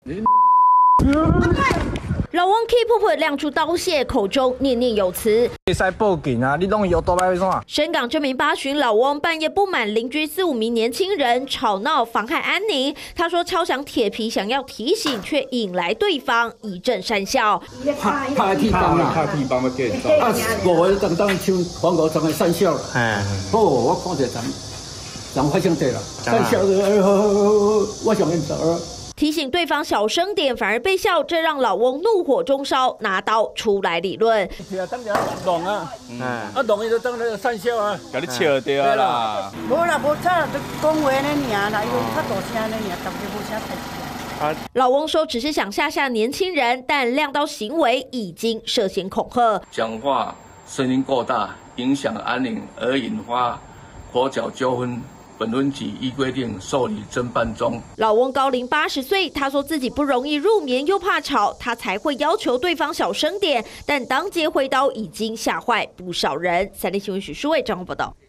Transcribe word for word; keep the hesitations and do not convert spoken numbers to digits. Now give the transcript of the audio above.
老翁 K 婆婆亮出刀械，口中念念有词。 会使报警啊！你弄有多摆为啥？ 深港这名八旬老翁半夜不满邻居四五名年轻人吵闹妨害安宁，他说敲响铁皮想要提醒，却引来对方一阵讪笑。 拍拍铁棒啦， 拍铁棒要叫走。 啊，五个当当唱黄国昌的讪笑啦。 哎， 好，我看着咱咱发生地啦，讪笑的，我想认走。 提醒对方小声点，反而被笑，这让老翁怒火中烧，拿刀出来理论。 是啊，当然弄啊，嗯，啊弄伊就当然讪笑啊， 甲你笑掉啦。 无啦，无吵，就讲话呢尔啦，因为较大声呢尔，当然无啥代志。 老翁说只是想吓吓年轻人，但亮刀行为已经涉嫌恐吓。 讲话声音过大，影响安宁而引发口角纠纷。本轮起依规定受理侦办中。 老翁高龄八十岁，他说自己不容易入眠，又怕吵，他才会要求对方小声点。但当街挥刀已经吓坏不少人。三立新闻许书伟张报道。